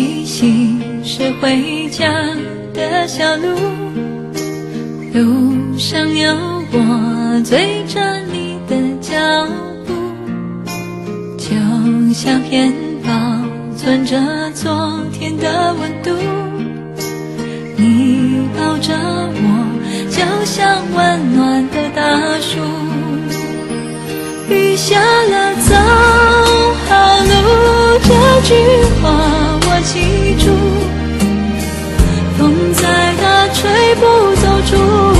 依稀是回家的小路，路上有我追着你的脚步，就像片保存着昨天的温度。你抱着我，就像温暖的大树。雨下了走好路，这句话我记住。风再大吹不走祝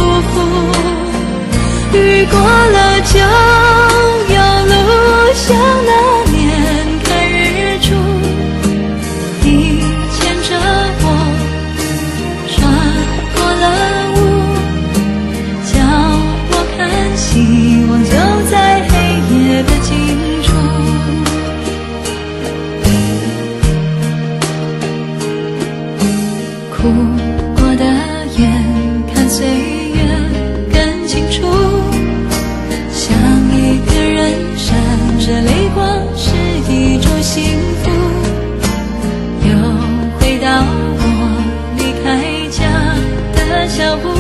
福，雨过了就有路，像那年看日出。你牵着我穿过了雾，叫我看希望就在黑夜的尽处。哭过的眼看岁月更清楚，像一个人闪着泪光是一种幸福。又回到我离开家的小屋，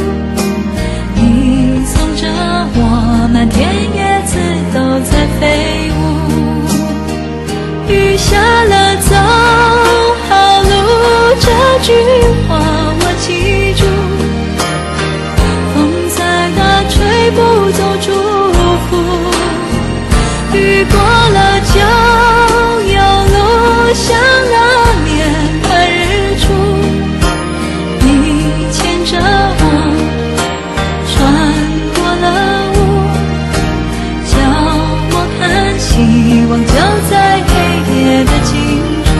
你送着我，满天叶子都在飞舞。雨下了走好路，这句话我记住。风再大吹不走祝福，雨过了就有路，像那年看日出。你牵着我穿过了雾，叫我看希望就在黑夜的尽处。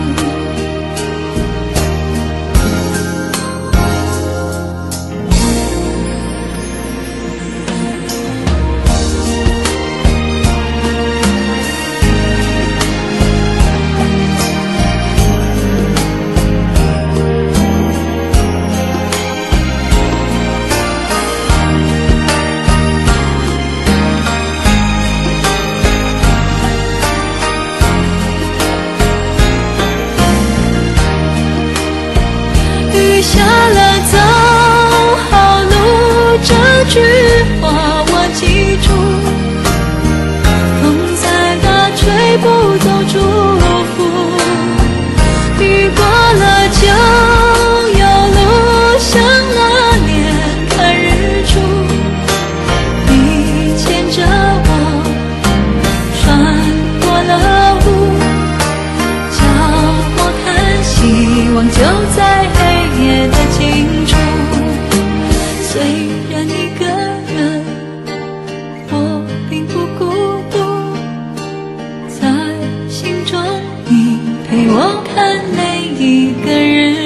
雨下了走好路，这句话我记住。风再大吹不走祝福，雨过了就有路，像那年看日出。你牵着我穿过了雾，叫我看希望就在黑夜的尽处。虽然一个人，我并不孤独，在心中你陪我看每一个日